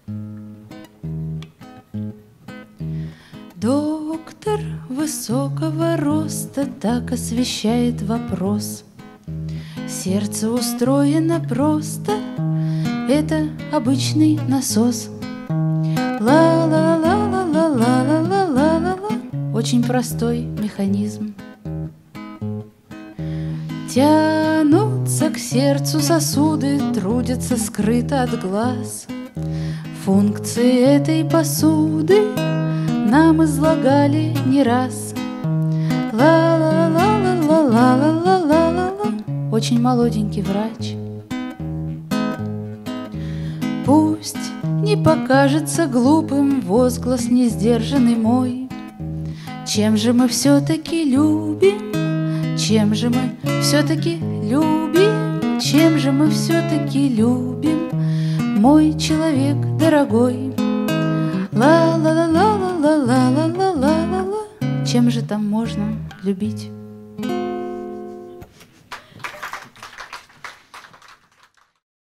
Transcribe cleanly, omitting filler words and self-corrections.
Доктор высокого роста так освещает вопрос. Сердце устроено просто, это обычный насос. Ла-ла-ла-ла-ла-ла-ла-ла-ла-ла. Очень простой механизм. Тянутся к сердцу сосуды, трудятся скрыто от глаз. Функции этой посуды нам излагали не раз. Ла-ла-ла-ла-ла-ла-ла-ла-ла. Очень молоденький врач. Пусть не покажется глупым возглас несдержанный мой. Чем же мы все-таки любим? Чем же мы все-таки любим? Чем же мы все-таки любим, мой человек дорогой? Ла-ла-ла-ла-ла-ла-ла-ла-ла-ла. Чем же там можно любить?